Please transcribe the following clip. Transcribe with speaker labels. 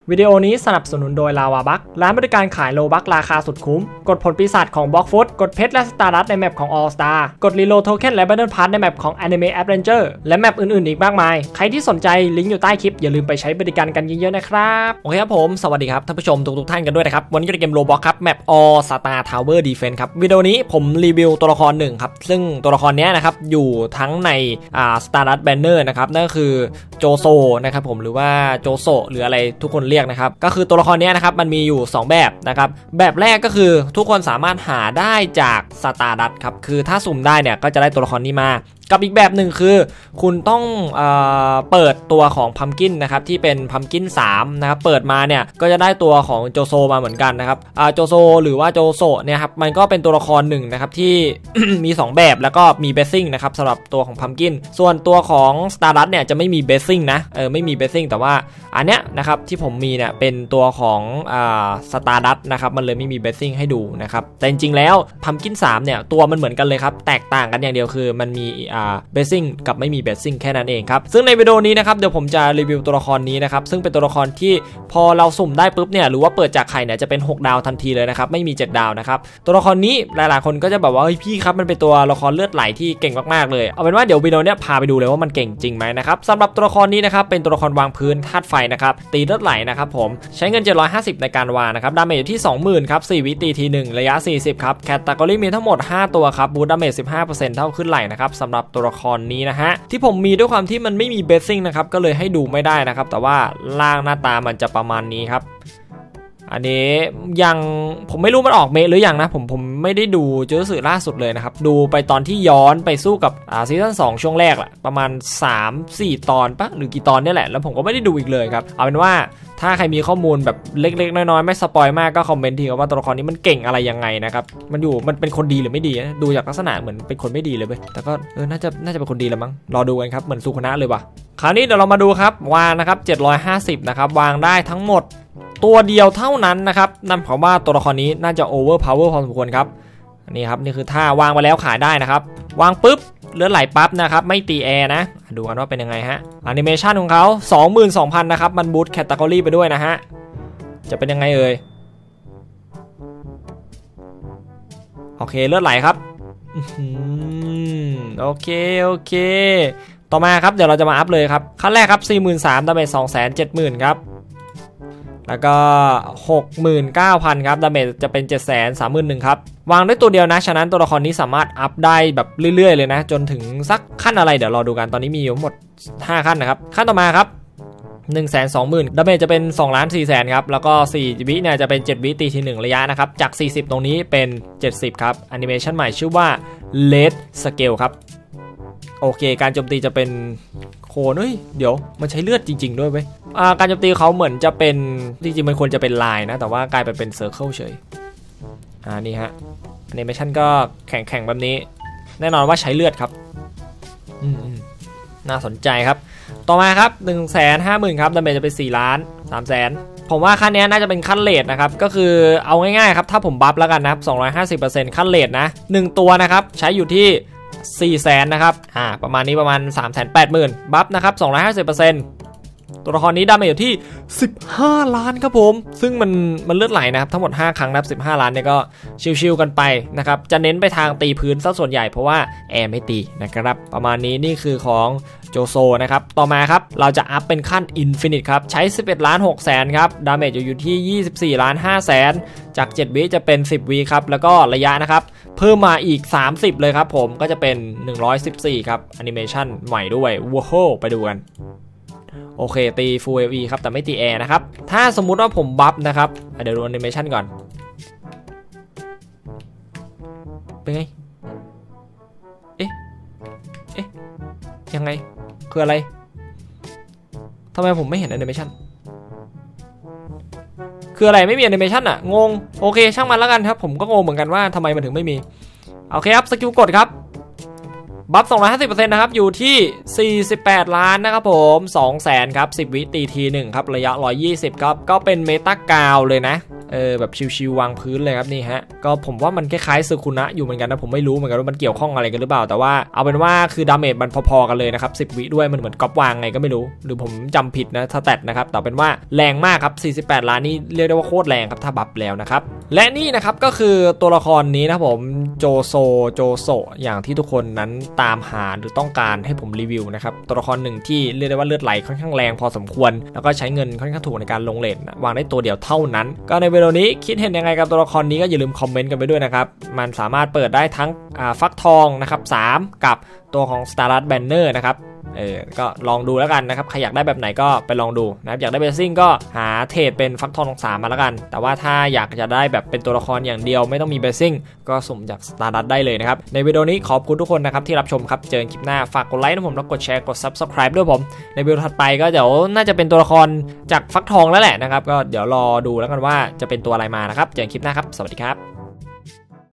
Speaker 1: วิดีโอนี้สนับสนุนโดย Lava Bug ร้านบริการขายโลบัคราคาสุดคุ้มกดผลปีศาจของ Blockfoot กดเพชรและสตาร์ดัสในแมปของ All Star กดรีโหลดโทเค็นและ Battle Pass ในแมปของ Anime Adventure และแมปอื่นๆอีกมากมายใครที่สนใจลิงก์อยู่ใต้คลิปอย่าลืมไปใช้บริการกันเยอะๆนะครับโอเคครับผมสวัสดีครับท่านผู้ชมทุกท่านกันด้วยนะครับวันนี้จะเกมโลบ็อกครับแมป All Star Tower Defense ครับวิดีโอนี้ผมรีวิวตัวละครหนึ่งครับซึ่งตัวละครนี้นะครับอยู่ทั้งในStardust Banner นะครับนั่นก็คือโจโซนะครับผมหรือว่าโจโซหรืออะไรทุกคนเรียกนะครับก็คือตัวละครนี้นะครับมันมีอยู่2แบบนะครับแบบแรกก็คือทุกคนสามารถหาได้จาก Stardust ครับคือถ้าสุ่มได้เนี่ยก็จะได้ตัวละครนี้มากับอีกแบบหนึ่งคือคุณต้องเปิดตัวของพัมกินนะครับที่เป็นพัมกิน3นะครับเปิดมาเนี่ยก็จะได้ตัวของโจโซมาเหมือนกันนะครับโจโซหรือว่าโจโซเนี่ยครับมันก็เป็นตัวละครหนึ่งนะครับที่ มี2แบบแล้วก็มีเบสซิ่งนะครับสำหรับตัวของพัมกินส่วนตัวของ Stardust เนี่ยจะไม่มีเบสซิ่งนะไม่มีเบสซิ่งแต่ว่าอันเนี้ยนะครับที่ผมมีเนี่ยเป็นตัวของStardust นะครับมันเลยไม่มีเบสซิ่งให้ดูนะครับแต่จริงๆแล้วพัมกิน3เนี่ยตัวมันเหมือนกันเลยครับแตกต่างกันอย่างเดียวคือมันมีเบสซิ่งกับไม่มีเบสซิ่งแค่นั้นเองครับซึ่งในวิดีโอนี้นะครับเดี๋ยวผมจะรีวิวตัวละครนี้นะครับซึ่งเป็นตัวละครที่พอเราสุ่มได้ปุ๊บเนี่ยหรือว่าเปิดจากไข่เนี่ยจะเป็น6ดาวทันทีเลยนะครับไม่มี7ดาวนะครับตัวละครนี้หลายๆคนก็จะแบบว่าเฮ้ยพี่ครับมันเป็นตัวละครเลือดไหลที่เก่งมากๆเลยเอาเป็นว่าเดี๋ยววิดีโอเนี้ยพาไปดูเลยว่ามันเก่งจริงไหมนะครับสำหรับตัวละครนี้นะครับเป็นตัวละครวางพื้นธาตุไฟนะครับตีเลือดไหลนะครับผมใช้เงิน750ในการวางนะครับดาเมจอยู่ที่ 20,000 ครับ4วิตีที1ระยะ40ครับแคตตากรีมีทั้งหมด5ตัวครับบูทดาเมจ 15% เท่าขึ้นไหลนะครับสำหรับตัวละครนี้นะฮะที่ผมมีด้วยความที่มันไม่มีเบสซิ่งนะครับก็เลยให้ดูไม่ได้นะครับแต่ว่าล่างหน้าตามันจะประมาณนี้ครับอันนี้ยังผมไม่รู้มันออกเมะหรือยังนะผมไม่ได้ดูเจอสื่อล่าสุดเลยนะครับดูไปตอนที่ย้อนไปสู้กับซีซั่น2ช่วงแรกแหละประมาณ 3-4 ตอนปะหรือกี่ตอนนี่แหละแล้วผมก็ไม่ได้ดูอีกเลยครับเอาเป็นว่าถ้าใครมีข้อมูลแบบเล็กๆน้อยๆไม่สปอยมากก็คอมเมนต์ทีว่าตัวละครนี้มันเก่งอะไรยังไงนะครับมันเป็นคนดีหรือไม่ดีดูจากลักษณะเหมือนเป็นคนไม่ดีเลยเว้ยแต่ก็น่าจะเป็นคนดีแล้วมั้งรอดูกันครับเหมือนสุขนะเลยว่ะคราวนี้เดี๋ยวเรามาดูครับวางนะครับ750นะครับวางได้ทั้งหมดตัวเดียวเท่านั้นนะครับนั่นหมายความว่าตัวละครนี้น่าจะโอเวอร์พาวเวอร์พอสมควรครับนี่ครับนี่คือท่าวางไปแล้วขายได้นะครับวางปุ๊บเลือดไหลปั๊บนะครับไม่ตีแอร์นะดูกันว่าเป็นยังไงฮะแอนิเมชันของเขา 22,000 นะครับมันบูทแคตตากรีไปด้วยนะฮะจะเป็นยังไงเอ่ยโอเคเลือดไหลครับโอเคต่อมาครับเดี๋ยวเราจะมาอัพเลยครับขั้นแรกครับ 43,000 ดาเมจ 270,000 ครับแล้วก็ 69,000 ครับดาเมจจะเป็น 731,000 ครับวางได้ตัวเดียวนะฉะนั้นตัวละครนี้สามารถอัพได้แบบเรื่อยๆเลยนะจนถึงสักขั้นอะไรเดี๋ยวรอดูกันตอนนี้มีอยู่หมด5ขั้นนะครับขั้นต่อมาครับ 120,000 ดาเมจจะเป็น 2,400,000 ครับแล้วก็4วิเนี่ยจะเป็น7วิตีที1ระยะนะครับจาก40ตรงนี้เป็น70ครับแอนิเมชันใหม่ชื่อว่า Red Scale ครับโอเคการโจมตีจะเป็นโคนเดี๋ยวมันใช้เลือดจริงๆด้วยเว้ยการโจมตีเขาเหมือนจะเป็นจริงๆมันควรจะเป็นลายนะแต่ว่ากลายเป็นเซอร์เคิลเฉยนี่ฮะแอนิเมชันก็แข็งแบบนี้แน่นอนว่าใช้เลือดครับน่าสนใจครับต่อมาครับ 150,000 ครับดาเมจจะเป็น4,300,000ผมว่าขั้นนี้น่าจะเป็นขั้นเลทนะครับก็คือเอาง่ายๆครับถ้าผมบัฟแล้วกันนะครับ 250% ขั้นเลทนะ1ตัวนะครับใช้อยู่ที่400,000นะครับประมาณนี้ประมาณ 380,000 บัฟนะครับ 250% ตัวละครนี้ดาเมจอยู่ที่15 ล้านครับผมซึ่งมันเลือดไหลนะครับทั้งหมด5ครั้งนับ15 ล้านเนี่ยก็ชิวๆกันไปนะครับจะเน้นไปทางตีพื้นซะส่วนใหญ่เพราะว่าแอร์ไม่ตีนะครับประมาณนี้นี่คือของโจโซนะครับต่อมาครับเราจะอัพเป็นขั้นอินฟินิตครับใช้ 11,600,000 ครับดาเมจอยู่ที่ 24,500,000 จาก7วิจะเป็น10วิครับแล้วก็ระยะนะครับเพิ่มมาอีก30เลยครับผมก็จะเป็น114ครับแอนิเมชันใหม่ด้วยว้าวไปดูกันโอเคตี Full AOE ครับแต่ไม่ตีแอร์นะครับถ้าสมมุติว่าผมบัฟนะครับเดี๋ยวดูแอนิเมชันก่อนเป็นไงเอ๊ะยังไงคืออะไรทำไมผมไม่เห็นแอนิเมชันคืออะไรไม่มีแอนิเมชันอ่ะงงโอเคช่างมันแล้วกันครับผมก็งงเหมือนกันว่าทำไมมันถึงไม่มีโอเคครับสกิลกดครับบัฟ 250% นะครับอยู่ที่48 ล้านนะครับผม 200,000 ครับ10วิตีที1ครับระยะ120ครับก็เป็นเมตากาวเลยนะแบบชิวๆวางพื้นเลยครับนี่ฮะก็ผมว่ามันคล้ายๆซึคุนะอยู่เหมือนกันนะผมไม่รู้เหมือนกันว่ามันเกี่ยวข้องอะไรกันหรือเปล่าแต่ว่าเอาเป็นว่าคือดาเมจมันพอๆกันเลยนะครับ10 วิด้วยมันเหมือนก๊อปวางไงก็ไม่รู้หรือผมจำผิดนะสแตทนะครับแต่เป็นว่าแรงมากครับ48 ล้านนี่เรียกได้ว่าโคตรแรงครับถ้าบัฟแล้วนะครับและนี่นะครับก็คือตัวละครนี้นะผมโจโซอย่างที่ทุกคนนั้นตามหาหรือต้องการให้ผมรีวิวนะครับตัวละครหนึ่งที่เรียกได้ว่าเลือดไหลค่อนข้างแรงพอสมควรแล้วก็ใช้เงินค่อนข้างถูกในการลงเลทวางได้ตัวเดียวเท่านั้นก็ในวิดีโอนี้คิดเห็นยังไงกับตัวละครนี้ก็อย่าลืมคอมเมนต์กันไปด้วยนะครับมันสามารถเปิดได้ทั้งฟักทองนะครับ3กับตัวของ Stardust Banner นะครับก็ลองดูแล้วกันนะครับใครอยากได้แบบไหนก็ไปลองดูนะครับอยากได้เบสซิ่งก็หาเทรดเป็นฟักทอง3มาแล้วกันแต่ว่าถ้าอยากจะได้แบบเป็นตัวละครอย่างเดียวไม่ต้องมีเบสซิ่งก็สุ่มจาก Stardust ได้เลยนะครับในวิดีโอนี้ขอบคุณทุกคนนะครับที่รับชมครับเจอกันคลิปหน้าฝากกดไลค์นะผมแล้วกดแชร์กด Subscribe ด้วยผมในวิดีโอถัดไปก็เดี๋ยวน่าจะเป็นตัวละครจากฟักทองแล้วแหละนะครับก็เดี๋ยวรอดูแล้วกันว่าจะเป็นตัวอะไรมานะครับเจอกันคลิปหน้าครับสวัสดีครับ